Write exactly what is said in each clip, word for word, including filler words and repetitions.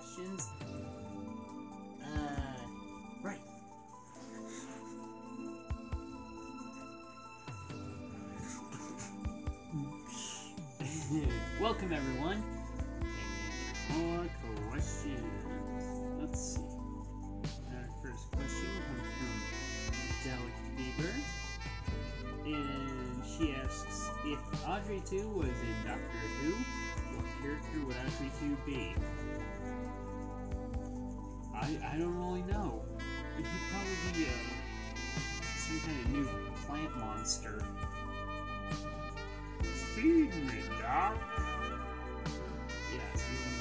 questions. Uh, right. Welcome everyone. More questions. Let's see. Our first question comes from Delic Bieber, and she asks, if Audrey two was in Doctor Who, what character would Audrey two be? I I don't really know. He'd probably be uh, some kind of new plant monster. Feed me, Doc. Yes.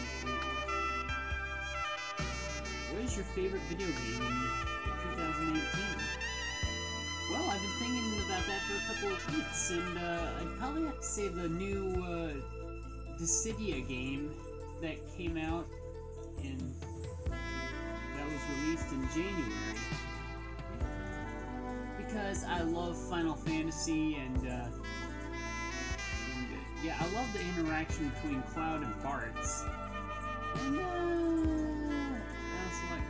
What is your favorite video game in two thousand eighteen? Well, I've been thinking about that for a couple of weeks, and uh, I'd probably have to say the new uh, Dissidia game that came out in that was released in January. Because I love Final Fantasy, and, uh, and uh, yeah, I love the interaction between Cloud and Bartz. And uh, I also like.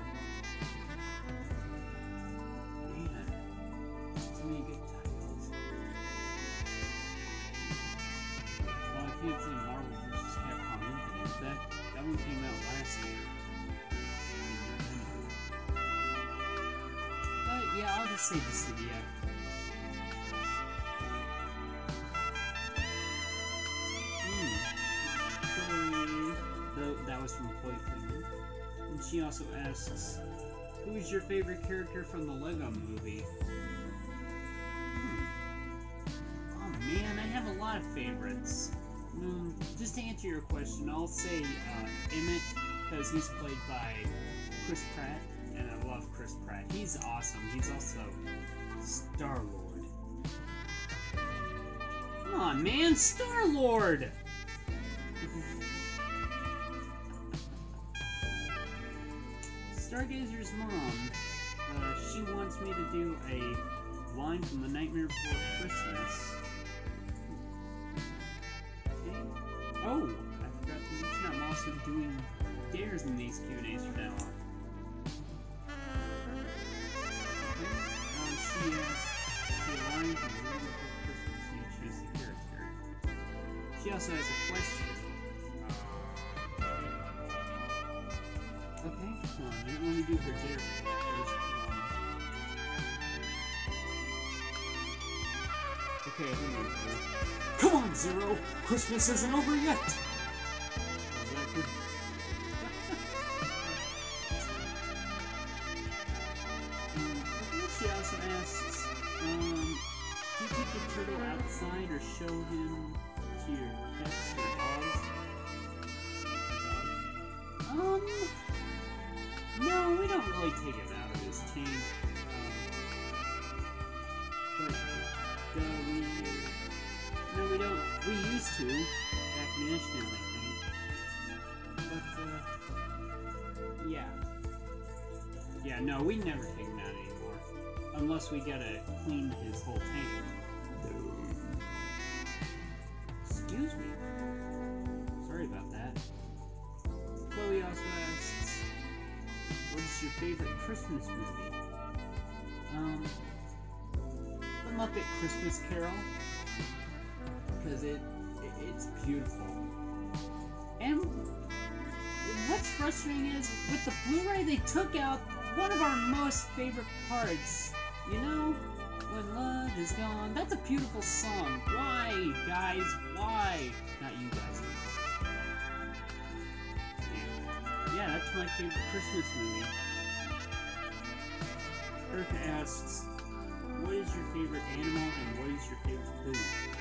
I can't say Marvel versus. Capcom Infinite. That, that one came out last year. But yeah, I'll just say Dissidia. Hmm. Chloe. That was from Chloe Freeman. And she also asks, who is your favorite character from the Lego movie? Hmm. Oh man, I have a lot of favorites. Mm, just to answer your question, I'll say uh, Emmett, because he's played by Chris Pratt, and I love Chris Pratt. He's awesome. He's also Star-Lord. Come on, man! Star-Lord! Stargazer's mom, uh, she wants me to do a line from The Nightmare Before Christmas. Oh, I forgot to mention I'm also doing dares in these Q and A's from now on. Okay. Um, she asks the line from The Nightmare Before Christmas, and you choose the character. She also has a question. Okay, come on, let me do her dare first. Okay, hang on. Come on, Zero! Christmas isn't over yet! Was that good? um, she also asks, um, do you take the turtle outside or show him to your pets or dogs? Um, no, we don't really take him out of his tank. Um, but, uh, we... No, we don't. We used to, back in Ashton, I think. But, uh, yeah. Yeah, no, we never take him out anymore. Unless we gotta clean his whole tank. Excuse me. Sorry about that. Chloe also asks, what is your favorite Christmas movie? Um, The Muppet Christmas Carol. Because it, it it's beautiful. And what's frustrating is with the Blu-ray they took out one of our most favorite parts. You know, when love is gone. That's a beautiful song. Why, guys? Why? Not you guys. Yeah, yeah, that's my favorite Christmas movie. Erica asks, what is your favorite animal and what is your favorite food?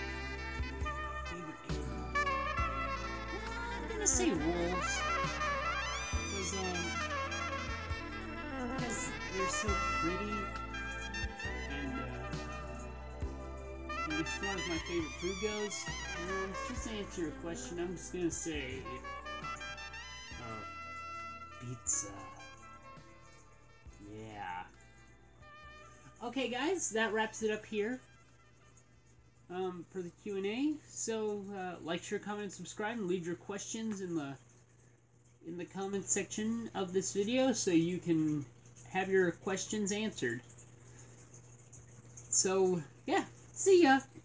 I'm gonna say wolves, because um, because they're so pretty, and uh, and as far as my favorite food goes, um, just to answer your question, I'm just gonna say uh, pizza. Yeah. Okay, guys, that wraps it up here. Um, for the Q and A. So, uh, like, share, comment, and subscribe, and leave your questions in the in the comment section of this video so you can have your questions answered. So, yeah, see ya!